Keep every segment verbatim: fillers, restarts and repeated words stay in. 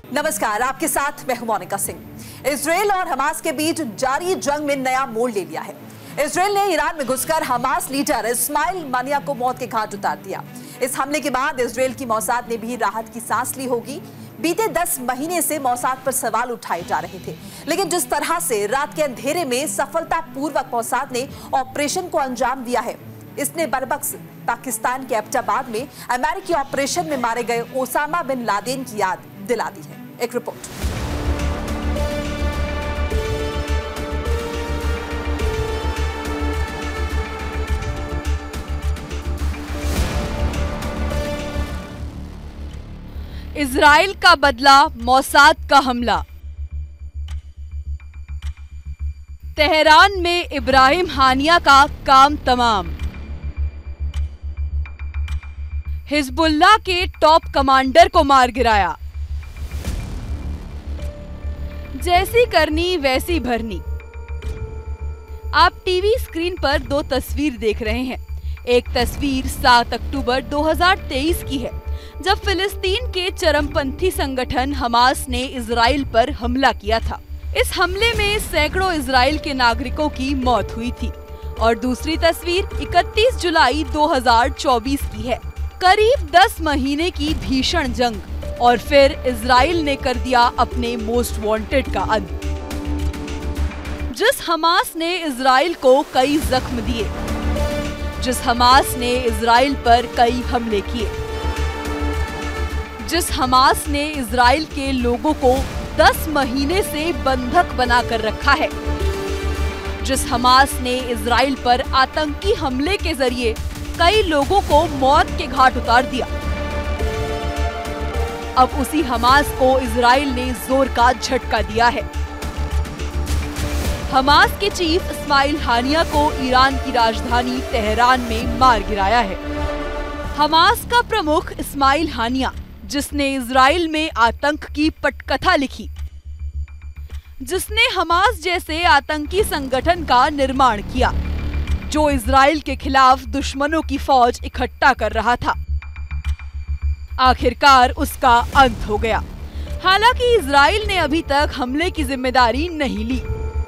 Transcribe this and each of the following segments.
नमस्कार, आपके साथ मैं हूं मोनिका सिंह। इजराइल और हमास के बीच जारी जंग में नया मोड़ ले लिया है। इजराइल ने ईरान में घुसकर हमास लीडर इस्माइल हानिया को मौत के घाट उतार दिया। इस हमले के बाद इजराइल की मौसाद ने भी राहत की सांस ली होगी। बीते दस महीने से मौसाद पर सवाल उठाए जा रहे थे, लेकिन जिस तरह से रात के अंधेरे में सफलतापूर्वक मौसाद ने ऑपरेशन को अंजाम दिया है, इसने बरबक्स पाकिस्तान के एबटाबाद में अमेरिकी ऑपरेशन में मारे गए ओसामा बिन लादेन की याद दिला दी है। एक रिपोर्ट। इजराइल का बदला, मौसाद का हमला। तेहरान में इब्राहिम हानिया का काम तमाम। हिजबुल्लाह के टॉप कमांडर को मार गिराया। जैसी करनी वैसी भरनी। आप टीवी स्क्रीन पर दो तस्वीर देख रहे हैं। एक तस्वीर सात अक्टूबर दो हज़ार तेईस की है, जब फिलिस्तीन के चरमपंथी संगठन हमास ने इजराइल पर हमला किया था। इस हमले में सैकड़ों इजराइल के नागरिकों की मौत हुई थी। और दूसरी तस्वीर इकतीस जुलाई दो हज़ार चौबीस की है। करीब दस महीने की भीषण जंग, और फिर इजराइल ने कर दिया अपने मोस्ट वांटेड का अंत। जिस हमास ने इजराइल को कई जख्म दिए, जिस हमास ने इजराइल पर कई हमले किए, जिस हमास ने इजराइल के लोगों को दस महीने से बंधक बनाकर रखा है, जिस हमास ने इजराइल पर आतंकी हमले के जरिए कई लोगों को मौत के घाट उतार दिया, अब उसी हमास को इजराइल ने जोर का झटका दिया है। हमास के चीफ इस्माइल हानिया को ईरान की राजधानी तेहरान में मार गिराया है। हमास का प्रमुख इस्माइल हानिया, जिसने इजराइल में आतंक की पटकथा लिखी, जिसने हमास जैसे आतंकी संगठन का निर्माण किया, जो इजराइल के खिलाफ दुश्मनों की फौज इकट्ठा कर रहा था, आखिरकार उसका अंत हो गया। हालांकि इजराइल ने अभी तक हमले की जिम्मेदारी नहीं ली,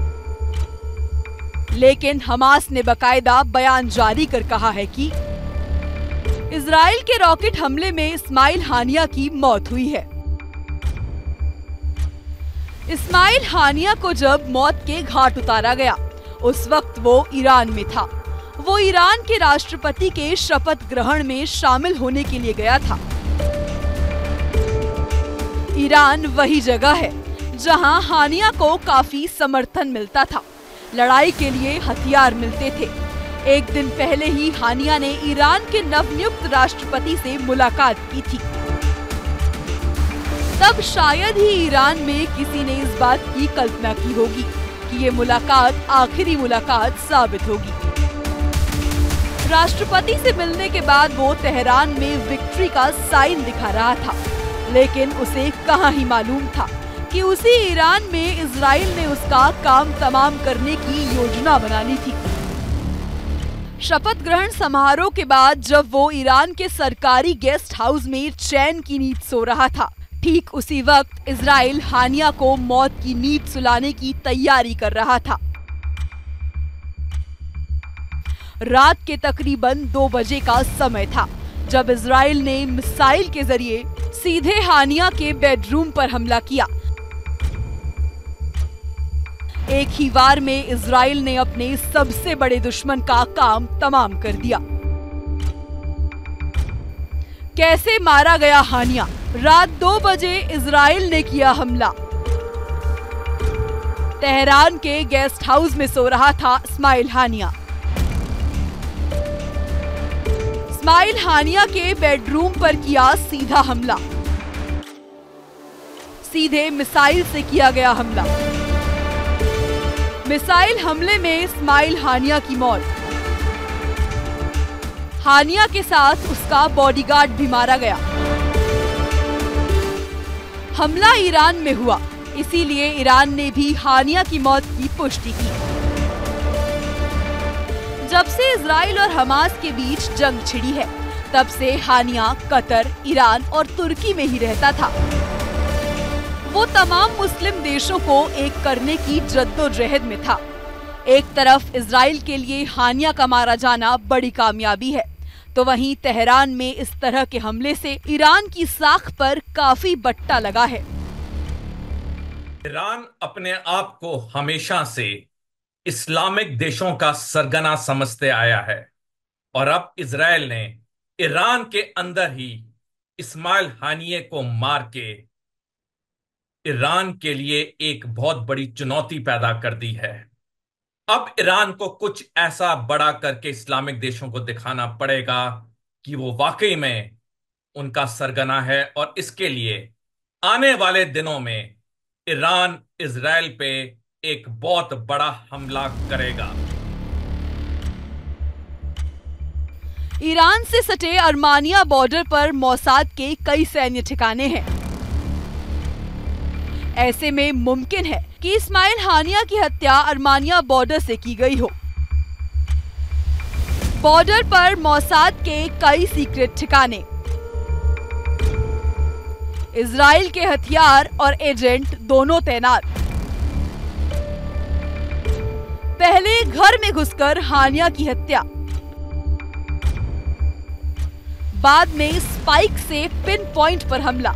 लेकिन हमास ने बकायदा बयान जारी कर कहा है कि इजराइल के रॉकेट हमले में इस्माइल हानिया की मौत हुई है। इस्माइल हानिया को जब मौत के घाट उतारा गया, उस वक्त वो ईरान में था। वो ईरान के राष्ट्रपति के शपथ ग्रहण में शामिल होने के लिए गया था। ईरान वही जगह है जहां हानिया को काफी समर्थन मिलता था, लड़ाई के लिए हथियार मिलते थे। एक दिन पहले ही हानिया ने ईरान के नवनियुक्त राष्ट्रपति से मुलाकात की थी। तब शायद ही ईरान में किसी ने इस बात की कल्पना की होगी कि ये मुलाकात आखिरी मुलाकात साबित होगी। राष्ट्रपति से मिलने के बाद वो तेहरान में विक्ट्री का साइन दिखा रहा था, लेकिन उसे कहाँ ही मालूम था कि उसी ईरान में इजराइल ने उसका काम तमाम करने की योजना बना ली थी। शपथ ग्रहण समारोह के बाद जब वो ईरान के सरकारी गेस्ट हाउस में चैन की नींद सो रहा था, ठीक उसी वक्त इजराइल हानिया को मौत की नींद सुलाने की तैयारी कर रहा था। रात के तकरीबन दो बजे का समय था जब इजराइल ने मिसाइल के जरिए सीधे हानिया के बेडरूम पर हमला किया। एक ही वार में इजराइल ने अपने सबसे बड़े दुश्मन का काम तमाम कर दिया। कैसे मारा गया हानिया? रात दो बजे इजराइल ने किया हमला। तेहरान के गेस्ट हाउस में सो रहा था इस्माइल हानिया। इस्माइल हानिया के बेडरूम पर किया सीधा हमला। सीधे मिसाइल से किया गया हमला। मिसाइल हमले में इस्माइल हानिया की मौत। हानिया के साथ उसका बॉडीगार्ड भी मारा गया। हमला ईरान में हुआ, इसीलिए ईरान ने भी हानिया की मौत की पुष्टि की। जब से इजराइल और हमास के बीच जंग छिड़ी है, तब से हानिया कतर, ईरान और तुर्की में ही रहता था। वो तमाम मुस्लिम देशों को एक करने की जद्दोजहद में था। एक तरफ इजराइल के लिए हानिया का मारा जाना बड़ी कामयाबी है, तो वहीं तेहरान में इस तरह के हमले से ईरान की साख पर काफी बट्टा लगा है। ईरान अपने आप को हमेशा से इस्लामिक देशों का सरगना समझते आया है और अब इजराइल ने ईरान के अंदर ही इस्माइल हानिये को मार के ईरान के लिए एक बहुत बड़ी चुनौती पैदा कर दी है। अब ईरान को कुछ ऐसा बड़ा करके इस्लामिक देशों को दिखाना पड़ेगा कि वो वाकई में उनका सरगना है, और इसके लिए आने वाले दिनों में ईरान इजराइल पे एक बहुत बड़ा हमला करेगा। ईरान से सटे अर्मानिया बॉर्डर पर मोसाद के कई सैन्य ठिकाने हैं। ऐसे में मुमकिन है कि इस्माइल हानिया की हत्या अर्मानिया बॉर्डर से की गई हो। बॉर्डर पर मोसाद के कई सीक्रेट ठिकाने, इजराइल के हथियार और एजेंट दोनों तैनात। पहले घर में घुसकर हानिया की हत्या, बाद में स्पाइक से पिन पॉइंट पर हमला।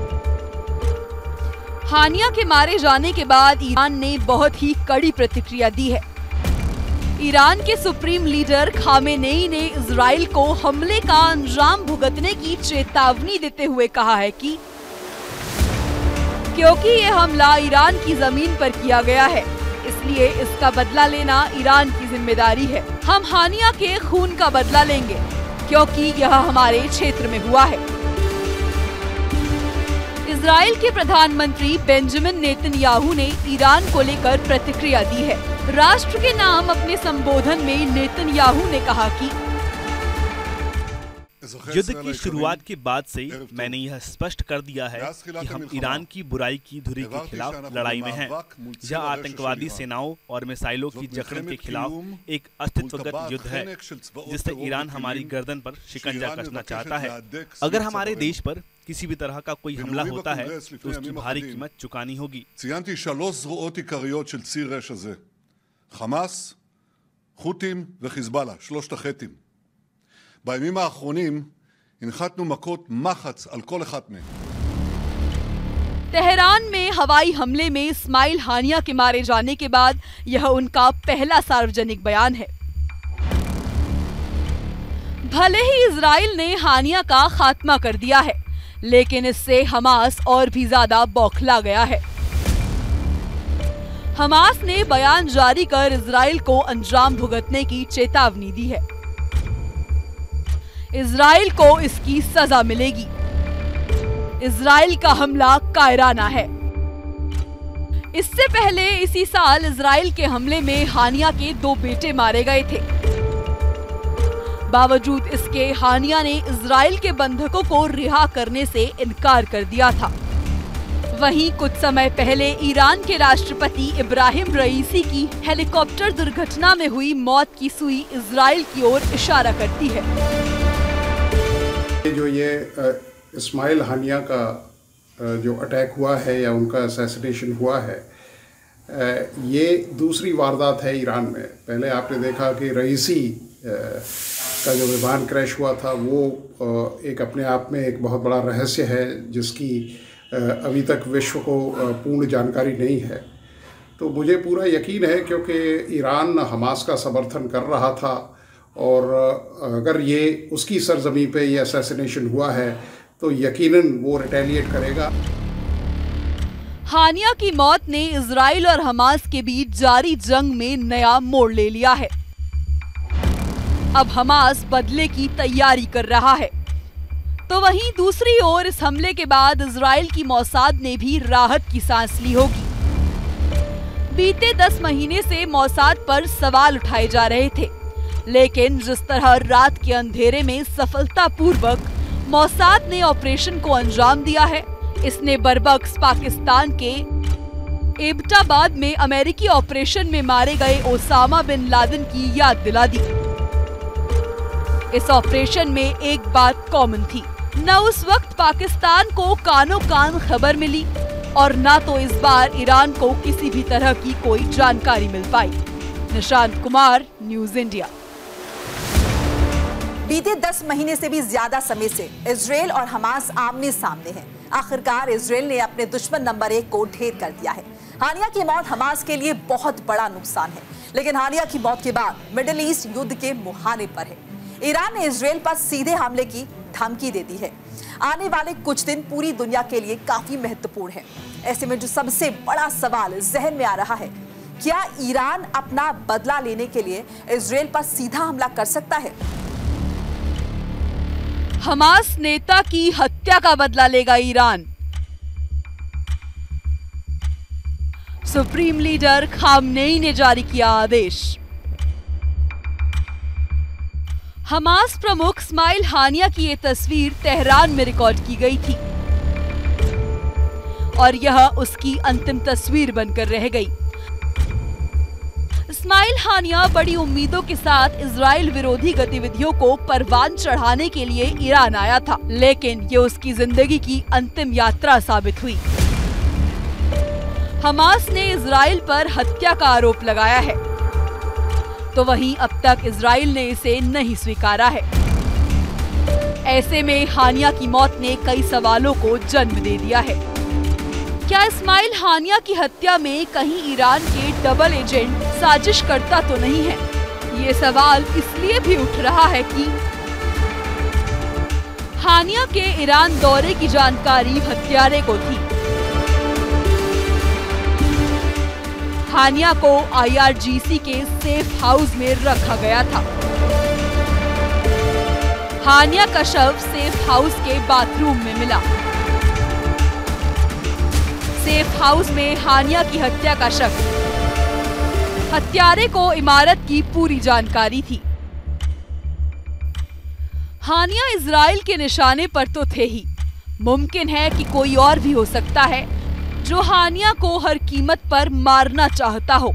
हानिया के मारे जाने के बाद ईरान ने बहुत ही कड़ी प्रतिक्रिया दी है। ईरान के सुप्रीम लीडर खामेनेई ने इजराइल को हमले का अंजाम भुगतने की चेतावनी देते हुए कहा है कि क्योंकि ये हमला ईरान की जमीन पर किया गया है, इसलिए इसका बदला लेना ईरान की जिम्मेदारी है। हम हानिया के खून का बदला लेंगे क्योंकि यह हमारे क्षेत्र में हुआ है। इजराइल के प्रधानमंत्री बेंजामिन नेतन्याहू ने ईरान को लेकर प्रतिक्रिया दी है। राष्ट्र के नाम अपने संबोधन में नेतन्याहू ने कहा कि युद्ध की शुरुआत के बाद से मैंने यह स्पष्ट कर दिया है कि हम ईरान की बुराई की धुरी के खिलाफ लड़ाई में हैं। यह आतंकवादी सेनाओं और मिसाइलों की जखन के खिलाफ एक अस्तित्वगत युद्ध है जिससे ईरान हमारी गर्दन पर शिकंजा कसना चाहता है। अगर हमारे देश पर किसी भी तरह का कोई हमला होता है तो उसकी भारी कीमत चुकानी होगी। חמאס, חות'ים וחיזבאללה, שלושת החטים. בימים האחרונים הנחתנו מכות מחץ על כל אחת מהם. तेहरान में हवाई हमले में इस्माइल हानिया के मारे जाने के बाद यह उनका पहला सार्वजनिक बयान है। भले ही इजराइल ने हानिया का खात्मा कर दिया है, लेकिन इससे हमास और भी ज्यादा बौखला गया है। हमास ने बयान जारी कर इजराइल को अंजाम भुगतने की चेतावनी दी है। इजराइल को इसकी सजा मिलेगी। इजराइल का हमला कायराना है। इससे पहले इसी साल इजराइल के हमले में हानिया के दो बेटे मारे गए थे। बावजूद इसके हानिया ने इजराइल के बंधकों को रिहा करने से इनकार कर दिया था। वहीं कुछ समय पहले ईरान के राष्ट्रपति इब्राहिम रईसी की हेलीकॉप्टर दुर्घटना में हुई मौत की सुई इजराइल की ओर इशारा करती है। जो ये इस्माइल हानिया का जो अटैक हुआ है या उनका असैसिनेशन हुआ है, ये दूसरी वारदात है ईरान में। पहले आपने देखा कि रईसी का जो विमान क्रैश हुआ था वो एक अपने आप में एक बहुत बड़ा रहस्य है जिसकी अभी तक विश्व को पूर्ण जानकारी नहीं है। तो मुझे पूरा यकीन है क्योंकि ईरान हमास का समर्थन कर रहा था और अगर ये उसकी सरजमी पे ये असैसिनेशन हुआ है तो यकीनन वो रिटेलिएट करेगा। हानिया की मौत ने इजराइल और हमास के बीच जारी जंग में नया मोड़ ले लिया है। अब हमास बदले की तैयारी कर रहा है, तो वहीं दूसरी ओर इस हमले के बाद इजराइल की मोसाद ने भी राहत की सांस ली होगी। बीते दस महीने से मोसाद पर सवाल उठाए जा रहे थे, लेकिन जिस तरह रात के अंधेरे में सफलतापूर्वक मोसाद ने ऑपरेशन को अंजाम दिया है, इसने बरबक्स पाकिस्तान के एबटाबाद में अमेरिकी ऑपरेशन में मारे गए ओसामा बिन लादेन की याद दिला दी। इस ऑपरेशन में एक बात कॉमन थी, न उस वक्त पाकिस्तान को कानो कान खबर मिली और ना तो इस बार ईरान को किसी भी तरह की कोई जानकारी मिल पाई। Nishant Kumar, news India. बीते दस महीने से भी ज्यादा समय से इजराइल और हमास आमने सामने हैं। आखिरकार इजराइल ने अपने दुश्मन नंबर एक को ढेर कर दिया है। हानिया की मौत हमास के लिए बहुत बड़ा नुकसान है, लेकिन हानिया की मौत के बाद मिडिल ईस्ट युद्ध के मुहाने पर है। ईरान ने इजराइल पर सीधे हमले की धमकी दे दी है। आने वाले कुछ दिन पूरी दुनिया के लिए काफी महत्वपूर्ण है। ऐसे में जो सबसे बड़ा सवाल जहन में आ रहा है, क्या ईरान अपना बदला लेने के लिए इजराइल पर सीधा हमला कर सकता है? हमास नेता की हत्या का बदला लेगा ईरान। सुप्रीम लीडर खामनेई ने जारी किया आदेश। हमास प्रमुख इस्माइल हानिया की ये तस्वीर तेहरान में रिकॉर्ड की गई थी और यह उसकी अंतिम तस्वीर बनकर रह गई। इस्माइल हानिया बड़ी उम्मीदों के साथ इजराइल विरोधी गतिविधियों को परवान चढ़ाने के लिए ईरान आया था, लेकिन ये उसकी जिंदगी की अंतिम यात्रा साबित हुई। हमास ने इजराइल पर हत्या का आरोप लगाया है, तो वहीं अब तक इजराइल ने इसे नहीं स्वीकारा है। ऐसे में हानिया की मौत ने कई सवालों को जन्म दे दिया है। क्या इस्माइल हानिया की हत्या में कहीं ईरान के डबल एजेंट साजिश करता तो नहीं है? ये सवाल इसलिए भी उठ रहा है कि हानिया के ईरान दौरे की जानकारी हत्यारे को थी। हानिया को आई आर जी सी के सेफ हाउस में रखा गया था। हानिया का शव सेफ हाउस के बाथरूम में मिला। सेफ हाउस में हानिया की हत्या का शक। हत्यारे को इमारत की पूरी जानकारी थी। हानिया इजराइल के निशाने पर तो थे ही, मुमकिन है कि कोई और भी हो सकता है जो हानिया को हर कीमत पर मारना चाहता हो।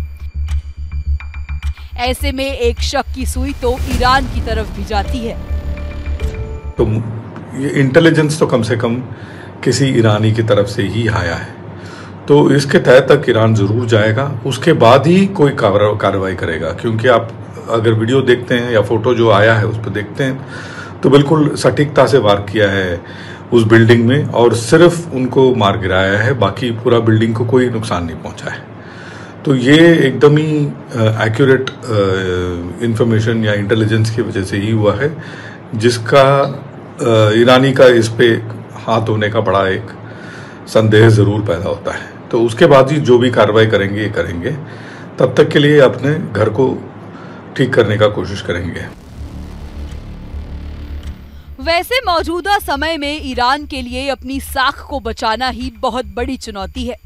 ऐसे में एक शक की सुई तो ईरान की तरफ भी जाती है। तो ये इंटेलिजेंस तो कम से कम किसी ईरानी की तरफ से ही आया है, तो इसके तहत तक ईरान जरूर जाएगा, उसके बाद ही कोई कार्रवाई करेगा। क्योंकि आप अगर वीडियो देखते हैं या फोटो जो आया है उस पर देखते हैं तो बिल्कुल सटीकता से वार किया है उस बिल्डिंग में और सिर्फ उनको मार गिराया है, बाकी पूरा बिल्डिंग को कोई नुकसान नहीं पहुंचा है। तो ये एकदम ही एक्यूरेट इंफॉर्मेशन या इंटेलिजेंस की वजह से ही हुआ है, जिसका ईरानी का इस पे हाथ होने का बड़ा एक संदेह जरूर पैदा होता है। तो उसके बाद ही जो भी कार्रवाई करेंगे ये करेंगे, तब तक के लिए अपने घर को ठीक करने का कोशिश करेंगे। वैसे मौजूदा समय में ईरान के लिए अपनी साख को बचाना ही बहुत बड़ी चुनौती है।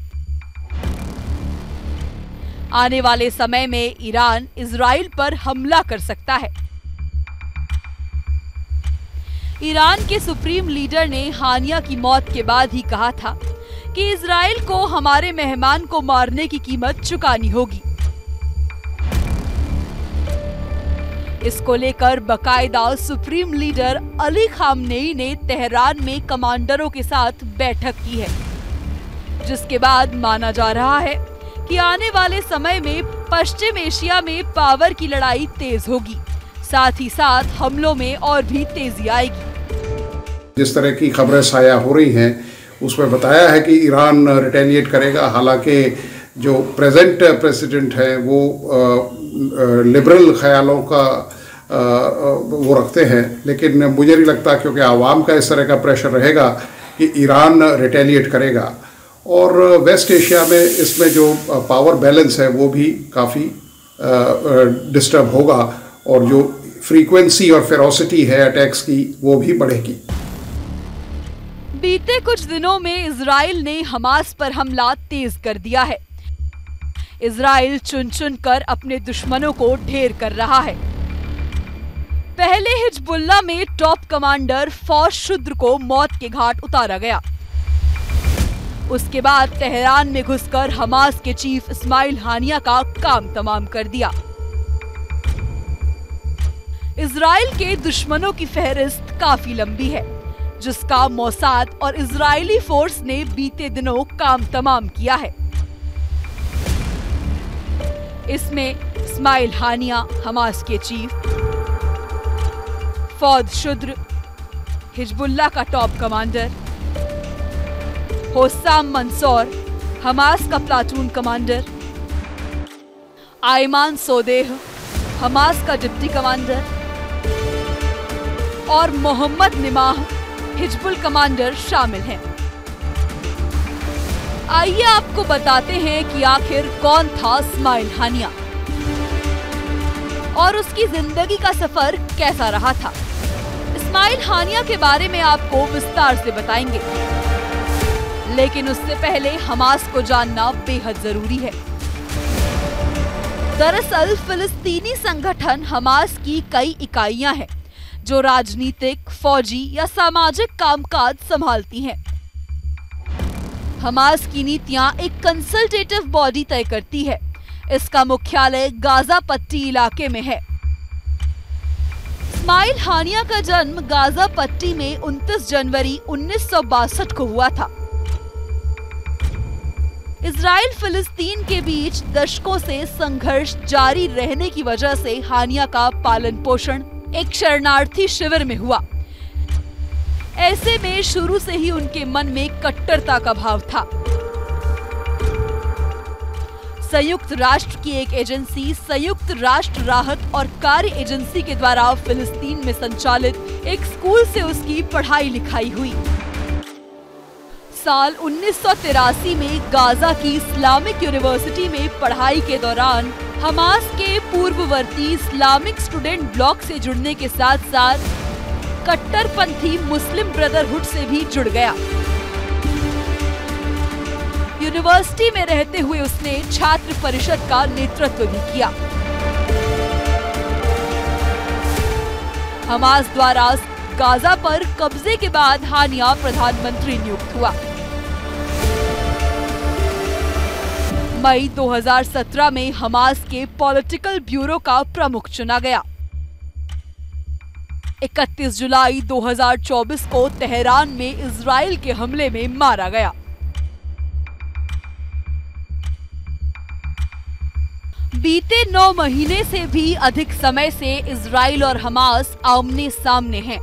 आने वाले समय में ईरान इजराइल पर हमला कर सकता है। ईरान के सुप्रीम लीडर ने हानिया की मौत के बाद ही कहा था कि इजराइल को हमारे मेहमान को मारने की कीमत चुकानी होगी। इसको लेकर बकायदा सुप्रीम लीडर अली खामनेई ने तेहरान में कमांडरों के साथ बैठक की है, जिसके बाद माना जा रहा है कि आने वाले समय में पश्चिम एशिया में पावर की लड़ाई तेज होगी, साथ ही साथ हमलों में और भी तेजी आएगी। जिस तरह की खबरें साया हो रही हैं उसमें बताया है कि ईरान रिटेलिएट करेगा। हालांकि जो प्रेजेंट प्रेसिडेंट है वो लिबरल ख्यालों का आ, वो रखते हैं, लेकिन मुझे नहीं लगता, क्योंकि आवाम का इस तरह का प्रेशर रहेगा कि ईरान रिटेलिएट करेगा। और वेस्ट एशिया में इसमें जो पावर बैलेंस है वो भी काफ़ी डिस्टर्ब होगा और जो फ्रीक्वेंसी और फेरोसिटी है अटैक्स की वो भी बढ़ेगी। बीते कुछ दिनों में इजराइल ने हमास पर हमला तेज कर दिया है। इजराइल चुन चुन कर अपने दुश्मनों को ढेर कर रहा है। पहले हिजबुल्लाह में टॉप कमांडर फौज शुद्र को मौत के घाट उतारा गया। उसके बाद तेहरान में घुसकर हमास के चीफ इस्माइल हानिया का काम तमाम कर दिया। इजराइल के दुश्मनों की फहरिस्त काफी लंबी है। जिसका मोसाद और इजरायली फोर्स ने बीते दिनों काम तमाम किया है। इसमें इस्माइल हानिया हमास के चीफ, फौद शुद्र हिजबुल्लाह का top commander, Hossam Mansour Hamas का platoon commander, Ayman Sodeh Hamas का डिप्टी कमांडर और मोहम्मद निमाह हिजबुल कमांडर शामिल हैं। आइए आपको बताते हैं कि आखिर कौन था इस्माइल हानिया और उसकी जिंदगी का सफर कैसा रहा था। इस्माइल हानिया के बारे में आपको विस्तार से बताएंगे, लेकिन उससे पहले हमास को जानना बेहद जरूरी है। दरअसल फिलिस्तीनी संगठन हमास की कई इकाइयां हैं जो राजनीतिक, फौजी या सामाजिक कामकाज संभालती हैं। हमास की नीतियां एक कंसल्टेटिव बॉडी तय करती है। इसका मुख्यालय गाजा पट्टी इलाके में है। इस्माइल हानिया का जन्म गाजा पट्टी में उनतीस जनवरी उन्नीस सौ बासठ को हुआ था। इजराइल फिलिस्तीन के बीच दशकों से संघर्ष जारी रहने की वजह से हानिया का पालन पोषण एक शरणार्थी शिविर में हुआ। ऐसे में शुरू से ही उनके मन में कट्टरता का भाव था। संयुक्त राष्ट्र की एक एजेंसी संयुक्त राष्ट्र राहत और कार्य एजेंसी के द्वारा फिलिस्तीन में संचालित एक स्कूल से उसकी पढ़ाई लिखाई हुई। साल उन्नीस सौ तिरासी में गाजा की इस्लामिक यूनिवर्सिटी में पढ़ाई के दौरान हमास के पूर्ववर्ती इस्लामिक स्टूडेंट ब्लॉक से जुड़ने के साथ साथ कट्टरपंथी मुस्लिम ब्रदरहुड से भी जुड़ गया। यूनिवर्सिटी में रहते हुए उसने छात्र परिषद का नेतृत्व भी किया। हमास द्वारा गाजा पर कब्जे के बाद हानिया प्रधानमंत्री नियुक्त हुआ। मई दो हज़ार सत्रह में हमास के पॉलिटिकल ब्यूरो का प्रमुख चुना गया। इकतीस जुलाई दो हज़ार चौबीस को तेहरान में इजराइल के हमले में मारा गया। बीते नौ महीने से भी अधिक समय से इजराइल और हमास आमने सामने हैं।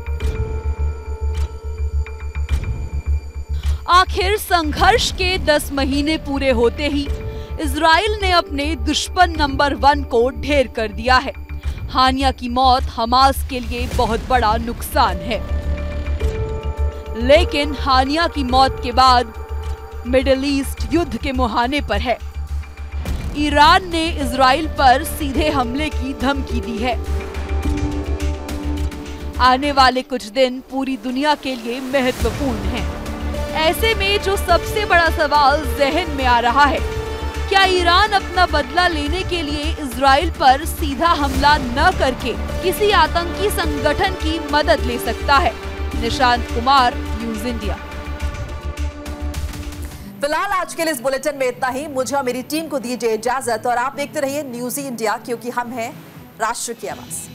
आखिर संघर्ष के दस महीने पूरे होते ही इजराइल ने अपने दुश्मन नंबर वन को ढेर कर दिया है। हानिया की मौत हमास के लिए बहुत बड़ा नुकसान है, लेकिन हानिया की मौत के बाद मिडिल ईस्ट युद्ध के मुहाने पर है। ईरान ने इजराइल पर सीधे हमले की धमकी दी है। आने वाले कुछ दिन पूरी दुनिया के लिए महत्वपूर्ण हैं। ऐसे में जो सबसे बड़ा सवाल जहन में आ रहा है, क्या ईरान अपना बदला लेने के लिए इजराइल पर सीधा हमला न करके किसी आतंकी संगठन की मदद ले सकता है? Nishant Kumar, news India. फिलहाल आज के लिए इस बुलेटिन में इतना ही। मुझे और मेरी टीम को दीजिए इजाजत और आप देखते रहिए न्यूज़ इंडिया, क्योंकि हम हैं राष्ट्र की आवाज।